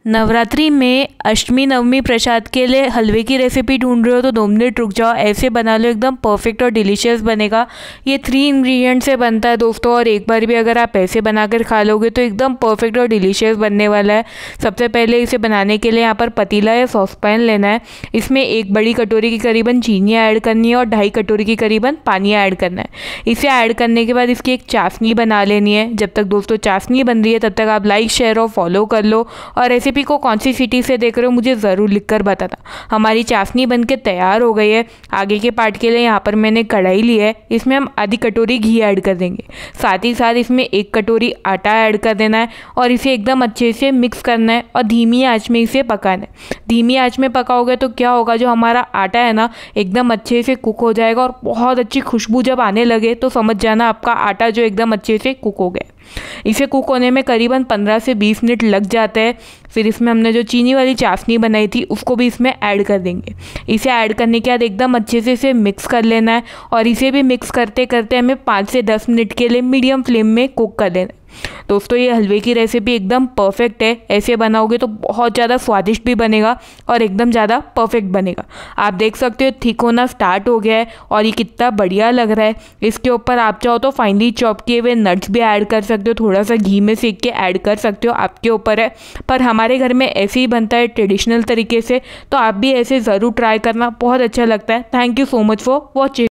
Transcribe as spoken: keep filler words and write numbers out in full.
नवरात्रि में अष्टमी नवमी प्रसाद के लिए हलवे की रेसिपी ढूंढ रहे हो तो दो मिनट रुक जाओ, ऐसे बना लो, एकदम परफेक्ट और डिलीशियस बनेगा। ये थ्री इंग्रेडिएंट से बनता है दोस्तों, और एक बार भी अगर आप ऐसे बनाकर खा लोगे तो एकदम परफेक्ट और डिलीशियस बनने वाला है। सबसे पहले इसे बनाने के लिए यहाँ पर पतीला या सॉसपैन लेना है। इसमें एक बड़ी कटोरी की करीबन चीनी ऐड करनी है और ढाई कटोरी की करीबन पानी ऐड करना है। इसे ऐड करने के बाद इसकी एक चाशनी बना लेनी है। जब तक दोस्तों चाशनी बन रही है तब तक आप लाइक शेयर और फॉलो कर लो, और रेसिपी को कौन सी सिटी से देख रहे हो मुझे ज़रूर लिखकर बताना। हमारी चाशनी बनके तैयार हो गई है। आगे के पार्ट के लिए यहाँ पर मैंने कढ़ाई ली है, इसमें हम आधी कटोरी घी ऐड कर देंगे। साथ ही साथ इसमें एक कटोरी आटा ऐड कर देना है और इसे एकदम अच्छे से मिक्स करना है और धीमी आंच में इसे पकाना है। धीमी आंच में पकाओगे तो क्या होगा, जो हमारा आटा है ना एकदम अच्छे से कुक हो जाएगा और बहुत अच्छी खुशबू जब आने लगे तो समझ जाना आपका आटा जो एकदम अच्छे से कुक हो गया। इसे कुक होने में करीबन पंद्रह से बीस मिनट लग जाते हैं। फिर इसमें हमने जो चीनी वाली चाशनी बनाई थी उसको भी इसमें ऐड कर देंगे। इसे ऐड करने के बाद एकदम अच्छे से इसे मिक्स कर लेना है और इसे भी मिक्स करते करते हमें पाँच से दस मिनट के लिए मीडियम फ्लेम में कुक कर लेना है। दोस्तों ये हलवे की रेसिपी एकदम परफेक्ट है, ऐसे बनाओगे तो बहुत ज़्यादा स्वादिष्ट भी बनेगा और एकदम ज़्यादा परफेक्ट बनेगा। आप देख सकते हो थिक होना स्टार्ट हो गया है और ये कितना बढ़िया लग रहा है। इसके ऊपर आप चाहो तो फाइनली चॉप किए हुए नट्स भी ऐड कर सकते हो, थोड़ा सा घी में सेक के ऐड कर सकते हो, आपके ऊपर है। पर हमारे घर में ऐसे ही बनता है ट्रेडिशनल तरीके से, तो आप भी ऐसे ज़रूर ट्राई करना, बहुत अच्छा लगता है। Thank you so much for watching.